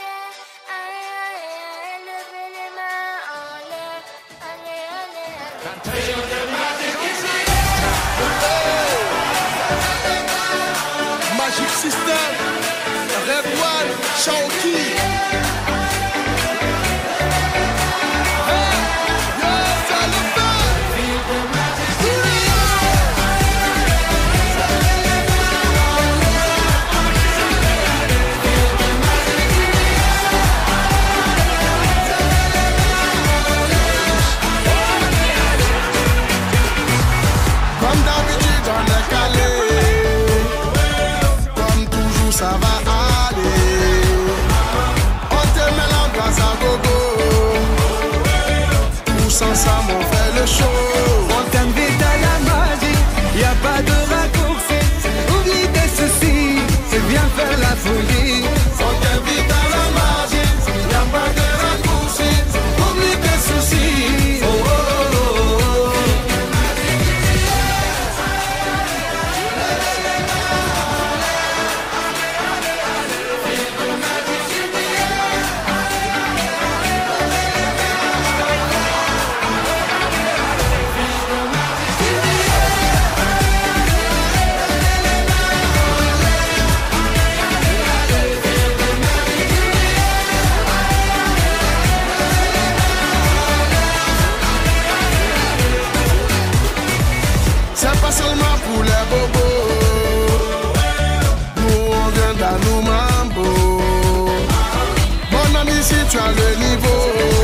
Magic System, Red One, Shawky. Ça va aller, on te met l'ambiance à gogo. Tous ensemble on fait le show. On t'invite à la magie, y a pas de raccourci. Oublie tes soucis, c'est bien faire la folie. On t'invite à la magie, y a pas de raccourci. Oublie tes soucis. Oh, oh, oh, oh. C'est pas seulement pour les bobos, nous on vient dans nos mambo. Mon ami, si tu as le niveau,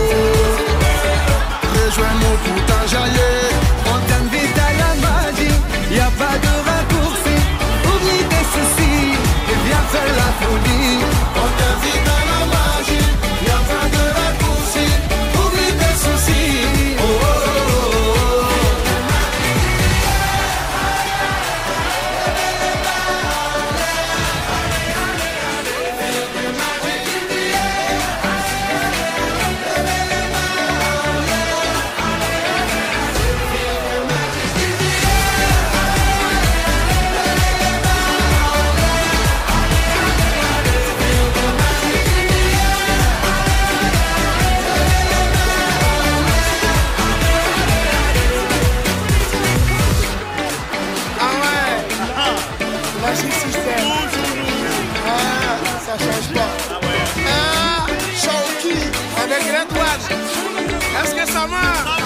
rejoins-nous pour t'enjailler. On t'invite à la magie, y a pas de raccourci. Oublie tes soucis, et viens faire la folie. On t'invite à la magie, y a pas de raccourci. Oublie tes soucis. Oh, oh, oh, oh. Magic System. Ah, ça change pas. Ah, Shawky avec Red One. Est-ce que ça marche?